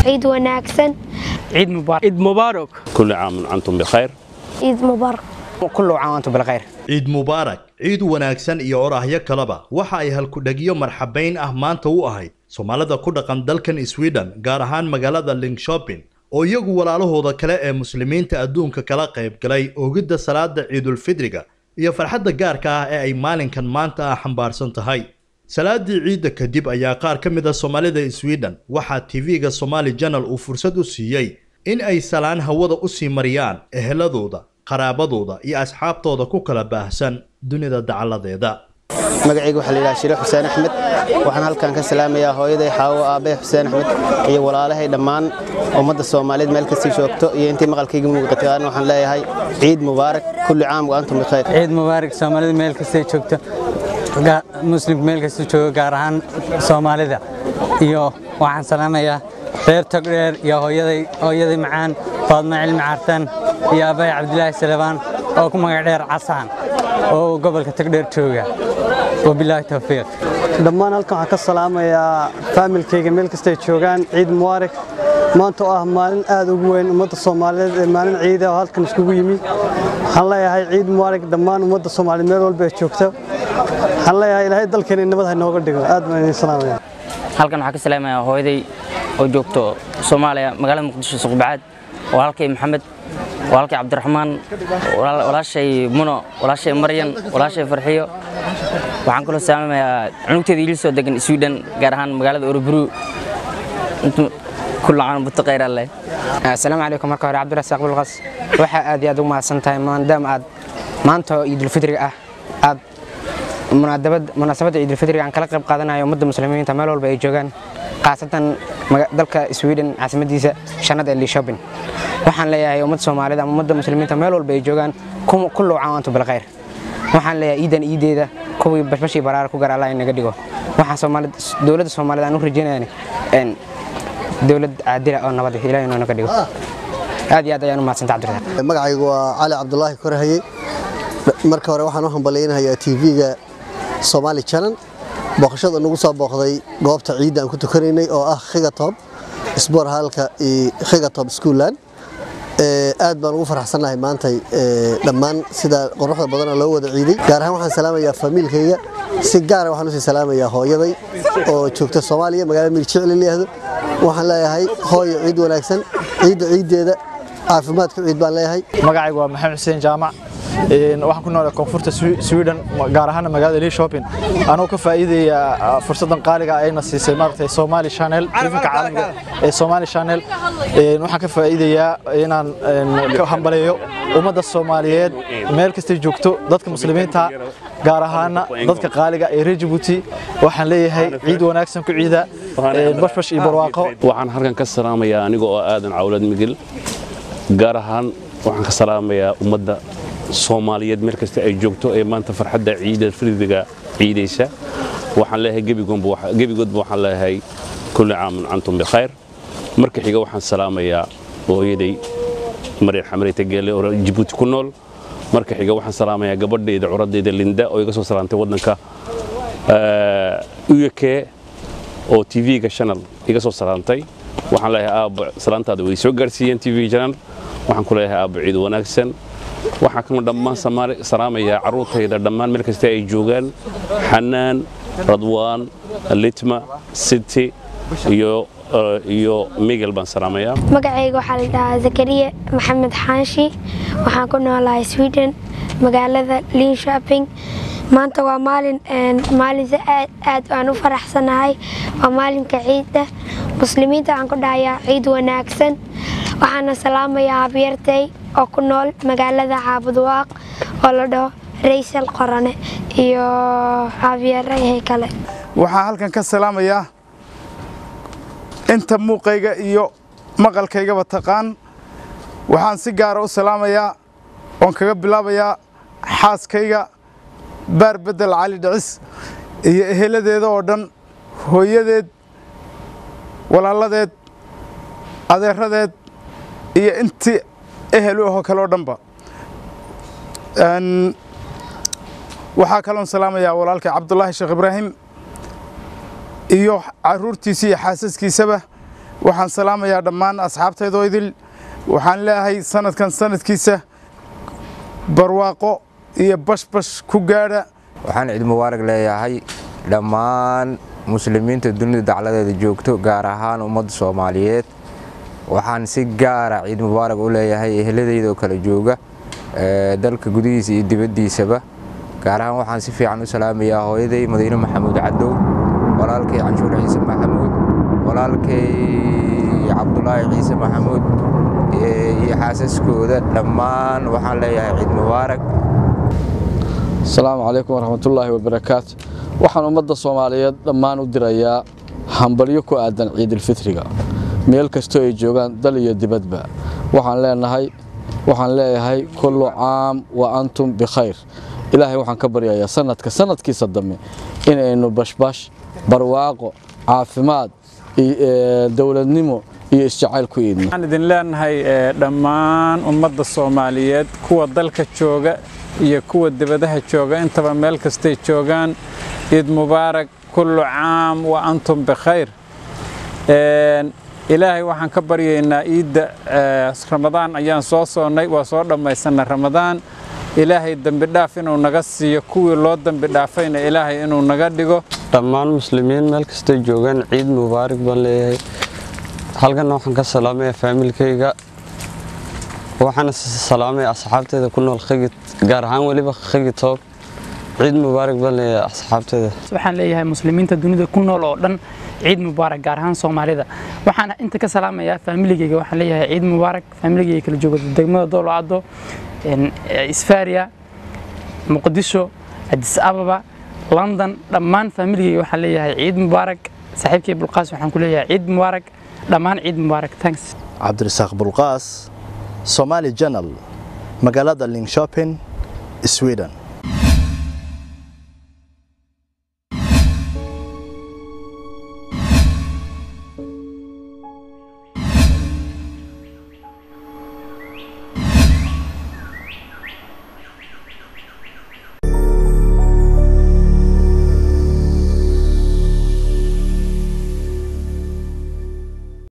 عيد وناكسن. عيد مبارك. عيد مبارك. كل عام وأنتم بخير. عيد مبارك. كل عام وأنتم بالخير. عيد مبارك. عيد وناكسن iyo orahyo kalaba waxa ay halku dhagiyo marxabayn ah maanta u ahayd Soomaalida ku dhaqan dalkan Sweden gaar ahaan magaalada Linköping oo iyagu walaalahooda kale ee muslimiinta adduunka kala qayb galay oogida salaada Ciidul Fidriga iyo farxadda gaarka ah ee ay maalinkan maanta xambaarsan tahay. salaadii ciida kadib ayaa qaar ka mid ah Soomaalida Sweden waxa TV-ga Somali Channel uu fursad u siiyay in ay salaan hawada u sii mariyaan eheladooda qaraabadooda iyo asxaabtooda ku kala baahsan dunida dacaladeeda. magacaygu waxa la yiraahdaa Shiro Xuseen Axmed waxaan halkan ka salaamayaa hooyaday Xaawo aabe Xuseen Axmed iyo walaalahay dhammaan ummadda Soomaaliyeed meel kasta joogto iyo intii maqalkayga muuqataan waxaan leeyahay ciid mubaarak kulli caam wa antum bikhair. ciid mubaarak Soomaalida meel kasta joogto muslim meel kasta jooga gaar ahaan Soomaalida iyo waxaan salaamayaa reer Tagdheer iyo hooyaday macaan Faadma Cilmi Cartan iyo Abay Cabdilaahi Salabaan oo ku magac dheer Casaan oo gobolka Tagdheer jooga wabillahi tawfiiq. dhammaan halkan waxaan ka salaamayaa familkayga meel kasta ay joogaan ciid mubaarak maanta oo ah maalin aad ugu weyn ummadda Soomaaliyeed ee maalin ciid ah halkan iskugu yimi waxaan leeyahay ciid mubaarak dhammaan ummadda Soomaaliyeed meel walba ay joogto waxaan leeyahay ilaahay dalkeena nabad ha nooga dhigo aad baan idin salaamayaa. halkan waxaan ka salaamayaa hooyaday oo joogto Soomaaliya magaalada Muqdisho Suqbacaad walaalkay Maxamed walaalkay Cabdiraxmaan walaashay Muno walaashay Maryan walaashay Farxiyo waxaan kula salaamayaa cunugteeda ila soo degan Sweden gaar ahaan magaalada Örebro كل عام وأنتم بخير الله. السلام عليكم marka hore Cabdirasaaq Bulqas waxa aad iyo aad ugu mahadsantahay maadaama aad maanta Ciidul Fidriga aad munaasabada Ciidul Fidriga aan kala qayb qaadanayo ummadda muslimiinta meel walba ay joogaan qaasatan dalka Sweden caasimadiisa shanada Linköping waxaan leeyahay ummadda Soomaalida ama ummadda muslimiinta meel walba ay joogaan kullu caam wa antum bilkhayr waxaan leeyahay iidan kuwii bashbashii baraar ku gaar Allah inaga dhigo waxaan dawladda Soomaalida aan u rajaynayaa dawlad caadila oo nabad ilaahay inoo naga dhigo aad iyo aad ayaan u mahadsantahay Cabdirasaaq. magacaygu waa Cali Cabdullaahi Korahaye marka hore waxaan u hambaleynayaa TV-ga Somali Channel booqashada nagu soo booqday goobta ciida aan ku tukanaynay oo ah Khigatoob isboor halka Khigatoob Schooland aad baan ugu faraxsanahay maanta dhammaan sida quruxda badan loo wada ciiday gaar ahaan waxaan salaamayaa familkayga si gaar ah waxaan u salaamayaa hooyaday oo joogta Soomaaliya magaalada Mirjicil leeyahay waxaan leeyahay hooyo ciid wanaagsan ciideeda caafimaadka ciid baan leeyahay. magacaygu waa Maxamed Xuseen Jaamac waxaan ku noolahay koonfurta Sweden gaar ahaan magaalada Linköping anoo ka faa'iideeya fursadan qaaliga ah ayna siisay maartay Somali Channel TV-ga caalamiga ee Somali Channel waxaan ka faa'iideeyaa inaan ka hambaleeyo ummadda Soomaaliyeed meel kasta joogto dadka muslimiinta gaar ahaan dadka qaaliga ee reer Djibouti waxaan leeyahay ciid wanaagsan ku ciida bashbash iyo barwaaqo. waxaan halkan ka salaamayaa aniga oo aadan cawlad migil gaar ahaan waxaan ka salaamayaa ummadda Soomaaliyeed meel kasta ay joogto ee maanta farxadda Ciidul Fidriga ciidaysa waxaan leeyahay gebigoodba waxaan leeyahay kulli caam wa antum bikhair. marka xiga waxaan salaamayaa hooyaday Maryan Xamreyte Geele oo Djibouti ku nool marka xiga waxaan salaamayaa gabadhayda curadayda Linda oo iga soo salaantay wadanka UK oo TV-ga Channel iga soo salaantay waxaan leeyahay aab salaantaada way soo gaarsiiyeen TV-ga Channel waxaan ku leeyahay aab ciid wanaagsan waxaan kuma dhammaan salaamayaa carruurtayda dhammaan meel kasta ay joogaan Xanaan Radwaan Litma City iyo Miguel baan salaamayaa. magacaygu waxa la yiraahdaa Zakariya Maxamed Xaanshi waxaan ku noolahay Sweden magaalada Linköping maanta waa maalin aad aan u faraxsanahay waa maalinka ciida muslimiinta aan ku dhahayaa ciid wanaagsan waxaan salaamayaa abyartay oo ku nool magaalada Caabudwaaq oo la dhaho Raysal Qorane iyo abyarahay kale waxaan halkan ka salaamayaa inta muuqayga iyo maqalkaygaba taqaan waxaan si gaar ah u salaamayaa oo kaga bilaabayaa xaaskayga baar bedel Cali Dhicis iyo eheladeeda oo dhan hooyadeed walaaladeed adeeradeed iyo intii ehel oo kale oo dhanba waxaa kaloon salaamayaa walaalkay Cabdullaahi Sheekh Ibraahim iyo caruurtiisa iyo xaasaskiisaba waxaan salaamayaa dhammaan asxaabtayda idil waxaan leeyahay sanadkan sanadkiisa barwaaqo iyo bashbash ku gaadha waxaan ciid mubaarak leeyahay dhammaan muslimiinta dunida dacladeeda joogto gaar ahaan ummadda Soomaaliyeed waxaan si gaar ah ciid mubaarak u leeyahay ehladayda oo kala jooga dalka gudihiisa iyo dibaddiisaba gaar ahaan waxaan si fiican u salaamayaa hooyaday Madiina Maxamuud Cadow walaalkay Canshuur Ciise Maxamuud walaalkay Cabdullaahi Ciise Maxamuud iyo xaasaskooda dhammaan waxaan leeyahay ciid mubaarak السلام عليكم ورحمة الله وبركاته waxaan ummadda Soomaaliyeed dhammaan u dirayaa hambalyo ku aadan ciid al-fitriga meel kasto ay joogan dal iyo dibadba waxaan leeyahay kullu caam wa antum bi khayr ilaahay waxaan ka baryayaa sanadkiisa dambe inaynu bashbash barwaaqo caafimaad dawladnimo iyo isjacayl ku idin waxaan idin leenahay dhammaan ummadda Soomaaliyeed kuwa dalka jooga iyo kuwa dibadaha jooga intaba meel kasta joogan ciid mubaarak kullu caam wa antum bi khayr ilaahay waxaan ka baryaynaa ciida ramadaan ayaan soo soonnay waa soo dhamaysanay ramadaan ilaahay dambi dhaaf inuu naga siiyo kuwii loo dambi dhaafayna ilaahay inuu naga dhigo dhammaan muslimiin meel kasta joogan ciid mubaarak baan leeyahay halkan waxaan ka salaamayaa familkayga waxaan salaamayaa asxaabtayda ku nool khigid gaar ahaan waliba khigid toob ciid mubaarak baan leeyahay asxaabtayda waxaan leeyahay muslimiinta dunida ku nool oo dhan ciid mubaarak gaar ahaan Soomaalida waxaan inta ka salaamayaa familkayga waxaan leeyahay ciid mubaarak familkayga kala jooga degmada Doolo Caddo Isfaariya Muqdisho Addis Ababa London dhammaan familkayga waxaan leeyahay ciid mubaarak saaxiibkay Bulqaas waxaan ku leeyahay ciid mubaarak dhammaan ciid mubaarak thanks Cabdirasaaq Bulqaas Somali Channel magaalada Linköping Sweden